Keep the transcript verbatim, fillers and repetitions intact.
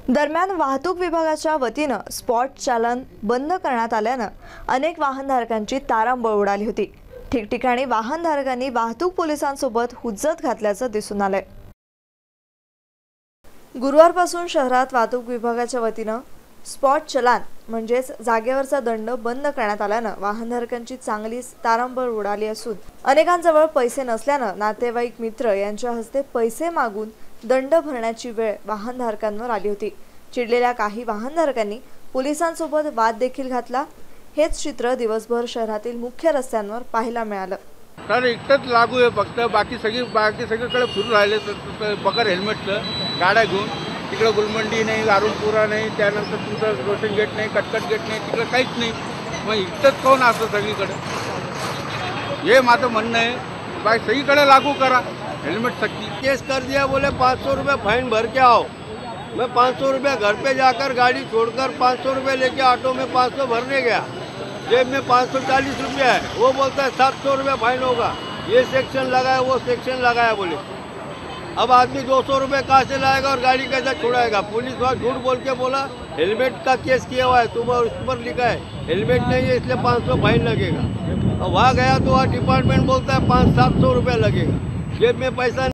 दरम्यान वाहतूक विभागाच्या वतीनं स्पॉट चालन बंद करण्यात आल्यानं अनेक वाहनधारकांची तारांबळ उडाली होती। ठिकठिकाणी वाहनधारकांनी वाहतूक पोलिसांसोबत हुज्जत घातल्याचं दिसून आलंय। गुरुवारपासून शहरात वाहतूक विभागाच्या वतीनं स्पॉट चलान म्हणजेच जागेवरचा दंड बंद करण्यात आल्यानं वाहनधारकांची चांगलीच तारांबळ उडाली असून अनेकांजवळ पैसे नसल्यानं नातेवाईक मित्र यांच्या हस्ते पैसे मागून दंड भरण्याची वेळ वाहनधारकांवर आली होती। चिडलेल्या काही वाहनधारकांनी पोलिसांसोबत वाद देखील घातला। हेच चित्र दिवसभर शहरातील मुख्य रस्त्यांवर पाहायला मिळालं। तर इतकंच लागू आहे, फक्त बाकी सगळी बाकी सगळीकडे फिरून राहिले बगर हेल्मेटचं गाड्या घेऊन। तिकडे गुलमंडी नाही, अरुणपुरा नाही, त्यानंतर तुमचं रोशन गेट नाही, कटकट गेट नाही, तिकडे काहीच नाही। मग इतकंच कोण असतं सगळीकडे? हे माझं म्हणणं आहे, बाकी सगळीकडे लागू करा हेलमेट सक्ती। केस कर दिया, बोले पाँच सौ रुपये फाइन भर के आओ। मैं पाँच सौ रुपये घर पे जाकर गाड़ी छोड़कर पाँच सौ रुपये लेके ऑटो में पाँच सौ भरने गया। जेब में पाँच सौ चालीस रुपया है, वो बोलता है सात सौ रुपये फाइन होगा। ये सेक्शन लगाया, वो सेक्शन लगाया बोले। अब आदमी दो सौ रुपये कहाँ से लाएगा और गाड़ी कैसे छुड़ाएगा? पुलिस वाला झूठ बोल के बोला हेलमेट का केस किया हुआ है, तुम उस पर लिखा है हेलमेट नहीं है इसलिए पाँच सौ फाइन लगेगा। अब वहाँ गया तो वहाँ डिपार्टमेंट बोलता है पाँच सात सौ रुपये लगेगा। जेब में पैसा